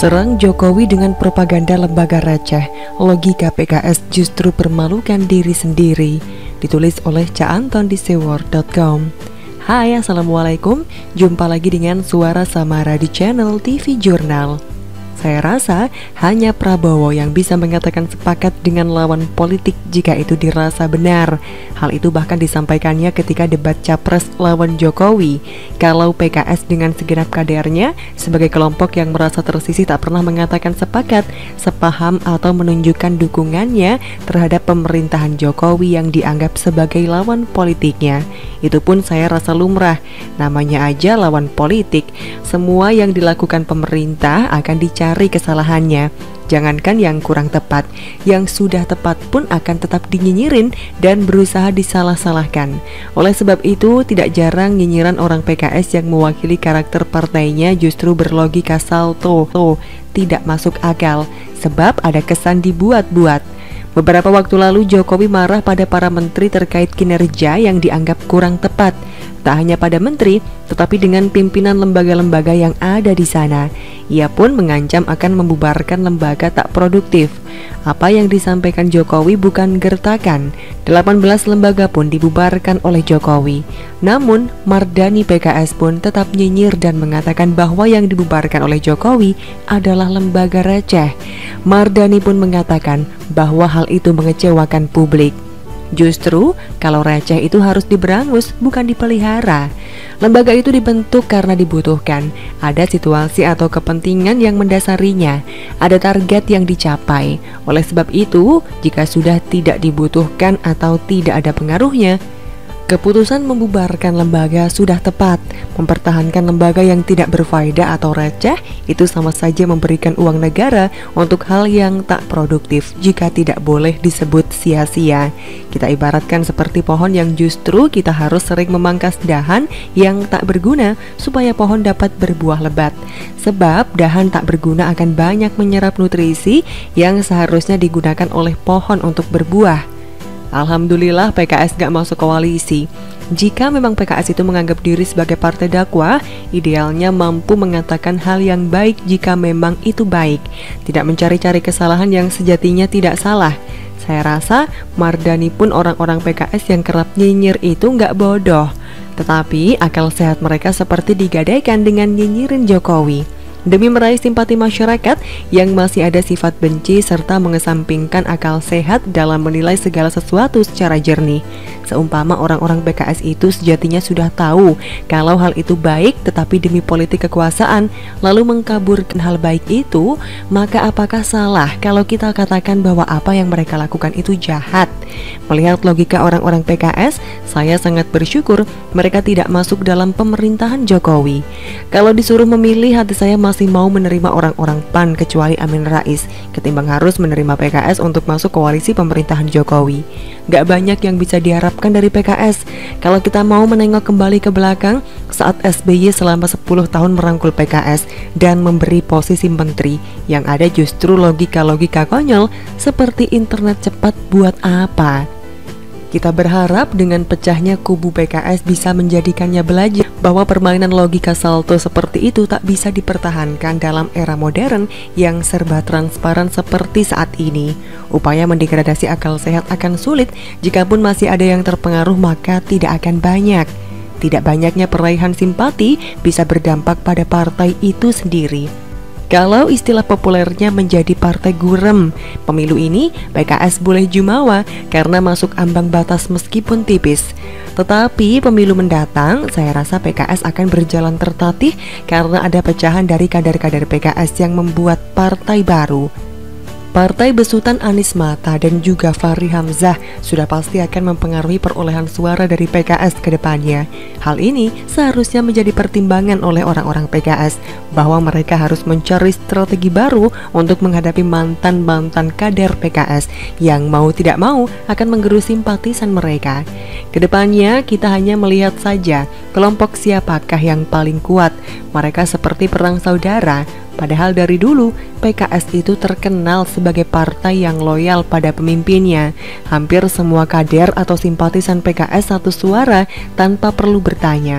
Serang Jokowi dengan propaganda lembaga receh, logika PKS justru permalukan diri sendiri. Ditulis oleh Ca Anton di sewor.com. Hai, assalamualaikum. Jumpa lagi dengan Suara Samara di channel TV Jurnal. Saya rasa hanya Prabowo yang bisa mengatakan sepakat dengan lawan politik jika itu dirasa benar. Hal itu bahkan disampaikannya ketika debat capres lawan Jokowi. Kalau PKS dengan segenap kadernya sebagai kelompok yang merasa tersisih tak pernah mengatakan sepakat, sepaham atau menunjukkan dukungannya terhadap pemerintahan Jokowi yang dianggap sebagai lawan politiknya. Itu pun saya rasa lumrah. Namanya aja lawan politik. Semua yang dilakukan pemerintah akan dicari kesalahannya. Jangankan yang kurang tepat, yang sudah tepat pun akan tetap dinyinyirin dan berusaha disalah-salahkan. Oleh sebab itu, tidak jarang nyinyiran orang PKS yang mewakili karakter partainya justru berlogika salto, tidak masuk akal, sebab ada kesan dibuat-buat. Beberapa waktu lalu Jokowi marah pada para menteri terkait kinerja yang dianggap kurang tepat. Tak hanya pada menteri, tetapi dengan pimpinan lembaga-lembaga yang ada di sana. Ia pun mengancam akan membubarkan lembaga tak produktif. Apa yang disampaikan Jokowi bukan gertakan. 18 lembaga pun dibubarkan oleh Jokowi. Namun, Mardani PKS pun tetap nyinyir dan mengatakan bahwa yang dibubarkan oleh Jokowi adalah lembaga receh. Mardani pun mengatakan bahwa hal itu mengecewakan publik. Justru, kalau receh itu harus diberangus, bukan dipelihara. Lembaga itu dibentuk karena dibutuhkan. Ada situasi atau kepentingan yang mendasarinya. Ada target yang dicapai. Oleh sebab itu, jika sudah tidak dibutuhkan atau tidak ada pengaruhnya, keputusan membubarkan lembaga sudah tepat. Mempertahankan lembaga yang tidak berfaedah atau receh itu sama saja memberikan uang negara untuk hal yang tak produktif jika tidak boleh disebut sia-sia. Kita ibaratkan seperti pohon yang justru kita harus sering memangkas dahan yang tak berguna supaya pohon dapat berbuah lebat. Sebab dahan tak berguna akan banyak menyerap nutrisi yang seharusnya digunakan oleh pohon untuk berbuah. Alhamdulillah PKS gak masuk koalisi. Jika memang PKS itu menganggap diri sebagai partai dakwah, idealnya mampu mengatakan hal yang baik jika memang itu baik, tidak mencari-cari kesalahan yang sejatinya tidak salah. Saya rasa Mardani pun orang-orang PKS yang kerap nyinyir itu gak bodoh. Tetapi akal sehat mereka seperti digadaikan dengan nyinyirin Jokowi. Demi meraih simpati masyarakat yang masih ada sifat benci serta mengesampingkan akal sehat dalam menilai segala sesuatu secara jernih. Seumpama orang-orang PKS itu sejatinya sudah tahu kalau hal itu baik, tetapi demi politik kekuasaan lalu mengkaburkan hal baik itu, maka apakah salah kalau kita katakan bahwa apa yang mereka lakukan itu jahat? Melihat logika orang-orang PKS, saya sangat bersyukur mereka tidak masuk dalam pemerintahan Jokowi. Kalau disuruh memilih, hati saya masih mau menerima orang-orang PAN kecuali Amin Rais ketimbang harus menerima PKS untuk masuk koalisi pemerintahan Jokowi. Gak banyak yang bisa diharapkan dari PKS. Kalau kita mau menengok kembali ke belakang, saat SBY selama 10 tahun merangkul PKS dan memberi posisi menteri, yang ada justru logika-logika konyol seperti internet cepat buat apa? Kita berharap dengan pecahnya kubu PKS bisa menjadikannya belajar bahwa permainan logika salto seperti itu tak bisa dipertahankan dalam era modern yang serba transparan seperti saat ini. Upaya mendegradasi akal sehat akan sulit, jikapun masih ada yang terpengaruh maka tidak akan banyak. Tidak banyaknya peraihan simpati bisa berdampak pada partai itu sendiri. Kalau istilah populernya menjadi partai gurem, pemilu ini PKS boleh jumawa karena masuk ambang batas meskipun tipis. Tetapi pemilu mendatang, saya rasa PKS akan berjalan tertatih karena ada pecahan dari kader-kader PKS yang membuat partai baru. Partai besutan Anies Mata dan juga Fahri Hamzah sudah pasti akan mempengaruhi perolehan suara dari PKS ke depannya. Hal ini seharusnya menjadi pertimbangan oleh orang-orang PKS bahwa mereka harus mencari strategi baru untuk menghadapi mantan-mantan kader PKS yang mau tidak mau akan menggerus simpatisan mereka. Kedepannya kita hanya melihat saja kelompok siapakah yang paling kuat. Mereka seperti perang saudara. Padahal dari dulu PKS itu terkenal sebagai partai yang loyal pada pemimpinnya. Hampir semua kader atau simpatisan PKS satu suara tanpa perlu bertanya.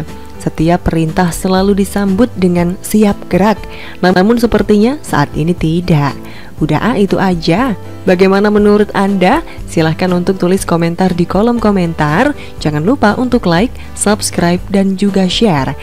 Setiap perintah selalu disambut dengan siap gerak. Namun sepertinya saat ini tidak. Udah itu aja. Bagaimana menurut Anda? Silahkan untuk tulis komentar di kolom komentar. Jangan lupa untuk like, subscribe, dan juga share.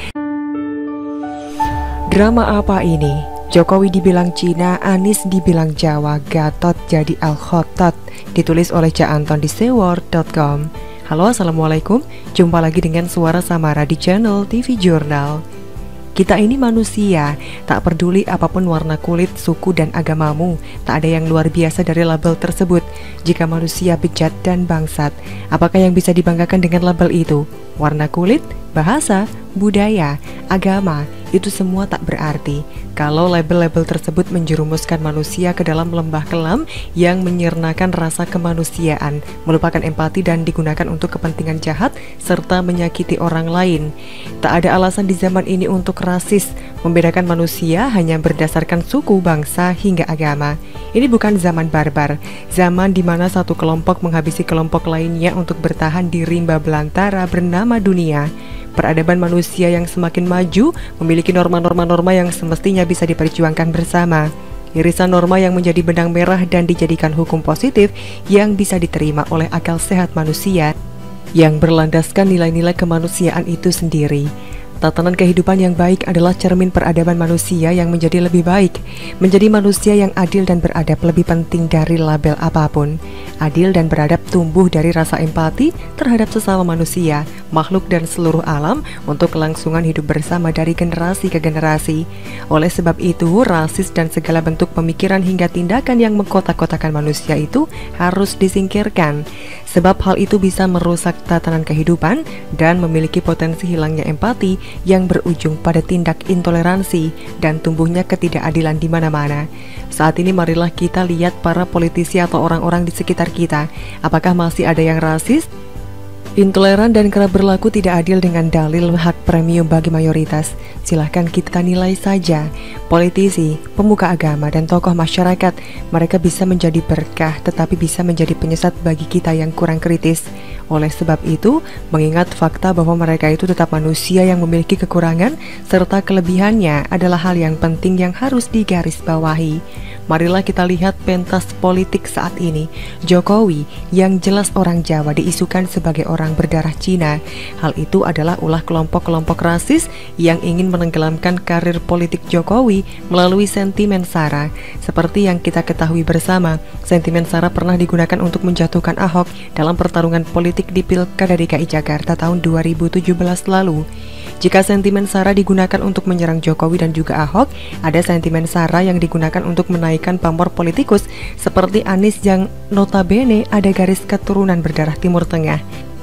Drama apa ini? Jokowi dibilang Cina, Anies dibilang Jawa, Gatot jadi Al-Khotot. Ditulis oleh Cak Anton di seword.com. Halo, assalamualaikum. Jumpa lagi dengan Suara Samara di channel TV Jurnal. Kita ini manusia, tak peduli apapun warna kulit, suku, dan agamamu. Tak ada yang luar biasa dari label tersebut. Jika manusia bejat dan bangsat, apakah yang bisa dibanggakan dengan label itu? Warna kulit, bahasa, budaya, agama, itu semua tak berarti kalau label-label tersebut menjerumuskan manusia ke dalam lembah kelam yang menyernakan rasa kemanusiaan, melupakan empati dan digunakan untuk kepentingan jahat serta menyakiti orang lain. Tak ada alasan di zaman ini untuk rasis, membedakan manusia hanya berdasarkan suku, bangsa, hingga agama. Ini bukan zaman barbar, zaman di mana satu kelompok menghabisi kelompok lainnya untuk bertahan di rimba belantara bernama dunia. Peradaban manusia yang semakin maju memiliki norma-norma yang semestinya bisa diperjuangkan bersama. Irisan norma yang menjadi benang merah dan dijadikan hukum positif yang bisa diterima oleh akal sehat manusia yang berlandaskan nilai-nilai kemanusiaan itu sendiri. Tatanan kehidupan yang baik adalah cermin peradaban manusia yang menjadi lebih baik. Menjadi manusia yang adil dan beradab lebih penting dari label apapun. Adil dan beradab tumbuh dari rasa empati terhadap sesama manusia, makhluk dan seluruh alam untuk kelangsungan hidup bersama dari generasi ke generasi. Oleh sebab itu, rasis dan segala bentuk pemikiran hingga tindakan yang mengkotak-kotakan manusia itu harus disingkirkan. Sebab hal itu bisa merusak tatanan kehidupan dan memiliki potensi hilangnya empati yang berujung pada tindak intoleransi dan tumbuhnya ketidakadilan di mana-mana. Saat ini marilah kita lihat para politisi atau orang-orang di sekitar kita. Apakah masih ada yang rasis, intoleran, dan kerap berlaku tidak adil dengan dalil hak premium bagi mayoritas? Silahkan kita nilai saja. Politisi, pemuka agama, dan tokoh masyarakat, mereka bisa menjadi berkah tetapi bisa menjadi penyesat bagi kita yang kurang kritis. Oleh sebab itu, mengingat fakta bahwa mereka itu tetap manusia yang memiliki kekurangan serta kelebihannya adalah hal yang penting yang harus digarisbawahi. Marilah kita lihat pentas politik saat ini. Jokowi yang jelas orang Jawa diisukan sebagai orang berdarah Cina. Hal itu adalah ulah kelompok-kelompok rasis yang ingin menenggelamkan karir politik Jokowi melalui sentimen SARA. Seperti yang kita ketahui bersama, sentimen SARA pernah digunakan untuk menjatuhkan Ahok dalam pertarungan politik di Pilkada DKI Jakarta tahun 2017 lalu. Jika sentimen SARA digunakan untuk menyerang Jokowi dan juga Ahok, ada sentimen SARA yang digunakan untuk menaikkan pamor politikus seperti Anies yang notabene ada garis keturunan berdarah Timur Tengah.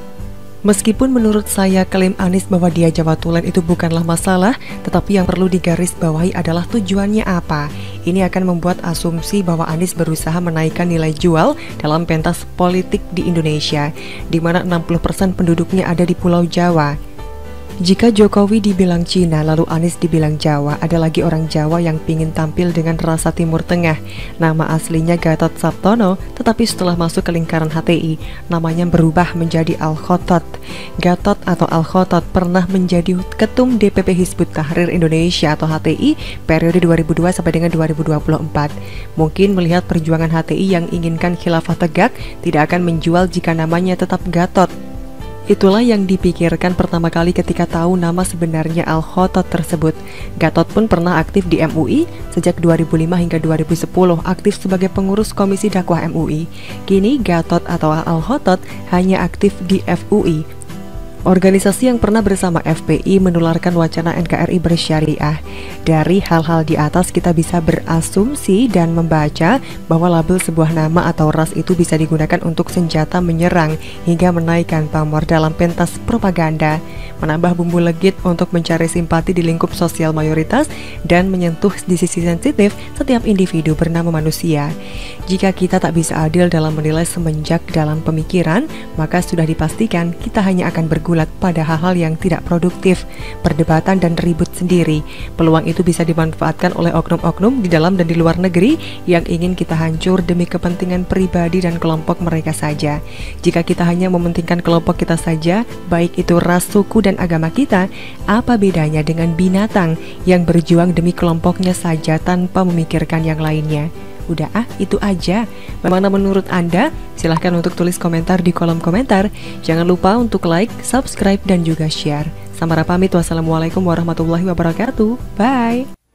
Meskipun menurut saya klaim Anies bahwa dia Jawa Tulen itu bukanlah masalah, tetapi yang perlu digarisbawahi adalah tujuannya apa. Ini akan membuat asumsi bahwa Anies berusaha menaikkan nilai jual dalam pentas politik di Indonesia, di mana 60% penduduknya ada di Pulau Jawa. Jika Jokowi dibilang Cina, lalu Anies dibilang Jawa, ada lagi orang Jawa yang pingin tampil dengan rasa Timur Tengah. Nama aslinya Gatot Sabtono, tetapi setelah masuk ke lingkaran HTI, namanya berubah menjadi Al-Khotot. Gatot atau Al-Khotot pernah menjadi Ketum DPP Hizbut Tahrir Indonesia atau HTI periode 2002 sampai dengan 2024. Mungkin melihat perjuangan HTI yang inginkan khilafah tegak tidak akan menjual jika namanya tetap Gatot. Itulah yang dipikirkan pertama kali ketika tahu nama sebenarnya Al-Khotot tersebut. Gatot pun pernah aktif di MUI sejak 2005 hingga 2010, aktif sebagai pengurus Komisi Dakwah MUI. Kini Gatot atau Al-Khotot hanya aktif di FUI. Organisasi yang pernah bersama FPI menularkan wacana NKRI bersyariah. Dari hal-hal di atas kita bisa berasumsi dan membaca bahwa label sebuah nama atau ras itu bisa digunakan untuk senjata menyerang hingga menaikkan pamor dalam pentas propaganda, menambah bumbu legit untuk mencari simpati di lingkup sosial mayoritas dan menyentuh di sisi sensitif setiap individu bernama manusia. Jika kita tak bisa adil dalam menilai semenjak dalam pemikiran, maka sudah dipastikan kita hanya akan berguna bergulat pada hal-hal yang tidak produktif, perdebatan dan ribut sendiri. Peluang itu bisa dimanfaatkan oleh oknum-oknum di dalam dan di luar negeri yang ingin kita hancur demi kepentingan pribadi dan kelompok mereka saja. Jika kita hanya mementingkan kelompok kita saja, baik itu ras, suku, dan agama kita, apa bedanya dengan binatang yang berjuang demi kelompoknya saja tanpa memikirkan yang lainnya? Udah itu aja. Bagaimana menurut Anda? Silahkan untuk tulis komentar di kolom komentar. Jangan lupa untuk like, subscribe, dan juga share. Samara pamit, wassalamualaikum warahmatullahi wabarakatuh. Bye.